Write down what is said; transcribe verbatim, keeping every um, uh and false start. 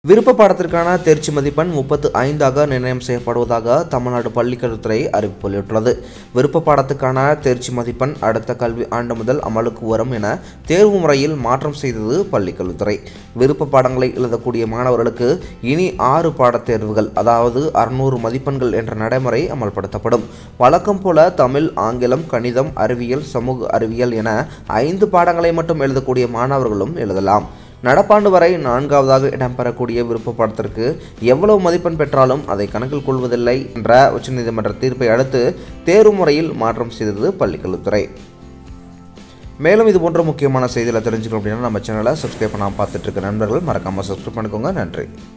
விருப்ப பாடத்திற்கான தேர்ச்சி மதிப்பெண் முப்பத்து ஐந்தாக நிர்ணயம் செய்யப்படுவதாக தமிழ்நாடு பள்ளிக்கல்வித்துறை அறிவிப்பு வெளியிட்டுள்ளது. விருப்ப பாடத்துக்கான தேர்ச்சி மதிப்பெண் அடுத்த கல்வி ஆண்டு முதல் அமலுக்கு வரும் என தேர்வு முறையில் மாற்றம் செய்தது பள்ளிக்கல்வித்துறை. விருப்ப பாடங்களை எழுதக்கூடிய மாணவர்களுக்கு இனி ஆறு பாடத் தேர்வுகள், அதாவது அறுநூறு மதிப்பெண்கள் என்ற நடைமுறை அமல்படுத்தப்படும். வழக்கம் போல தமிழ், ஆங்கிலம், கணிதம், அறிவியல், சமூக அறிவியல் என ஐந்து பாடங்களை மட்டும் எழுதக்கூடிய மாணவர்களும் எழுதலாம். நடப்பாண்டு வரை நான்காவதாக இடம்பெறக்கூடிய விருப்ப பாடத்திற்கு எவ்வளவு மதிப்பெண் பெற்றாலும் அதை கணக்கில் கொள்வதில்லை என்ற உச்சநீதிமன்ற தீர்ப்பை அடுத்து தேர்வு முறையில் மாற்றம் செய்தது பள்ளிக்கல்வித்துறை. மேலும் இது போன்ற முக்கியமான செய்திகளை தெரிஞ்சுக்கணும் அப்படின்னா நம்ம சேனலை சப்ஸ்கிரைப் பண்ணாமல் பார்த்துட்டு இருக்க நண்பர்கள் மறக்காமல் சப்ஸ்கிரைப் பண்ணிக்கோங்க. நன்றி.